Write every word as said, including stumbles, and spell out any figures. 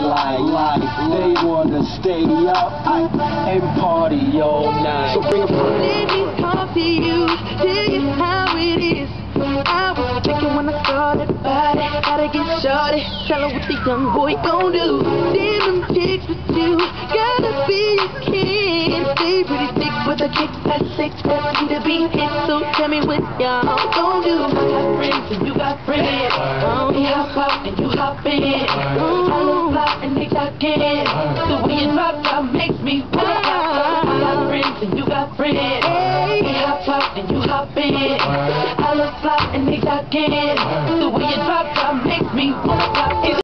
like, like they wanna stay up and party all night. So bring a friend. Let me talk to you, tell you how it is. I was thinking when I saw that body, gotta get shorty, tell her what the young boy gon' do. Then them pics with you, gotta be a kid. Stay pretty thick with a kick that's six, that's me to be hit. So tell me what y'all gon' do. I got friends and you got friends. Oh, we hop out and you hop in. I look fly and they talkin'. The way you drop down makes me wanna hop. I got friends and you got friends. We hop out and you hop in. I look fly and they talkin'. The way you drop down makes me wanna pop.